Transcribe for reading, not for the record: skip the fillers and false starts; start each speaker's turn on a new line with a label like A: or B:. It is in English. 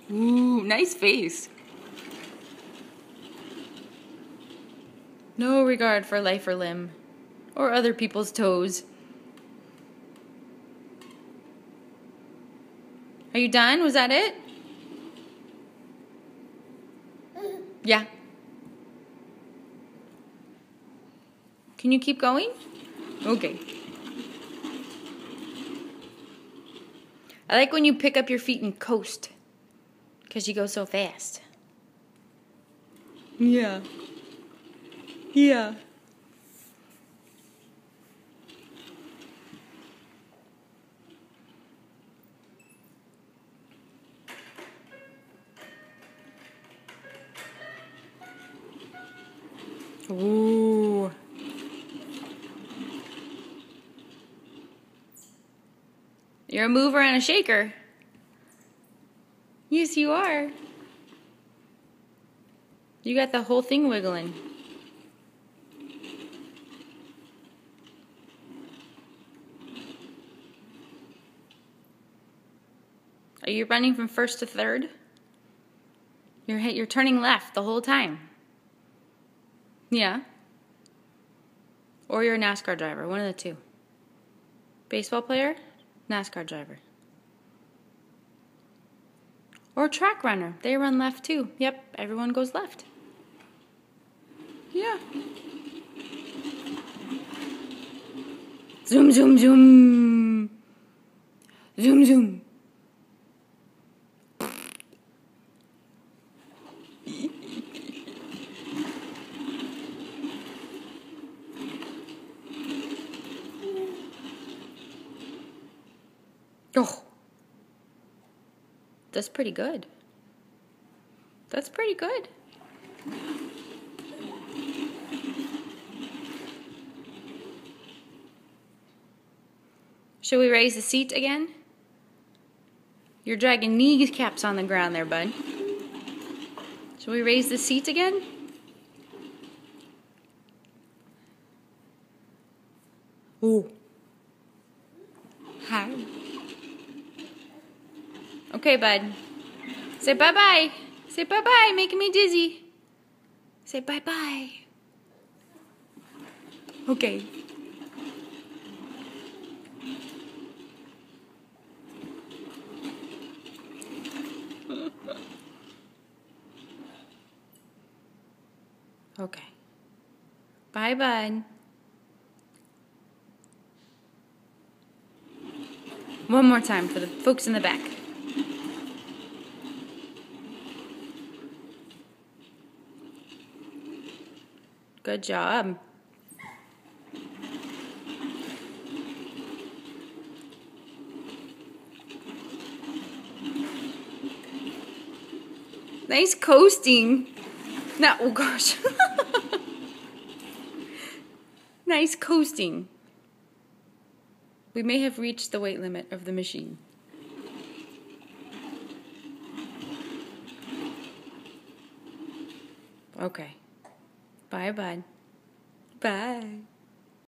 A: Ooh, nice face. No regard for life or limb, or other people's toes. Are you done? Was that it? Yeah. Can you keep going? Okay. I like when you pick up your feet and coast, because you go so fast. Yeah. Yeah. Ooh. You're a mover and a shaker. Yes, you are. You got the whole thing wiggling. Are you running from first to third? You're turning left the whole time. Yeah. Or you're a NASCAR driver, one of the two. Baseball player, NASCAR driver. Or track runner, they run left too. Yep, everyone goes left. Yeah. Zoom, zoom, zoom. Zoom, zoom. Oh. That's pretty good. That's pretty good. Should we raise the seat again? You're dragging kneecaps on the ground there, bud. Should we raise the seat again? Ooh. Hi. Okay, bud. Say bye-bye. Say bye-bye, making me dizzy. Say bye-bye. Okay. Okay. Bye, bud. One more time for the folks in the back. Good job. Nice coasting. No, oh gosh. Nice coasting. We may have reached the weight limit of the machine. Okay. Bye, bud. Bye.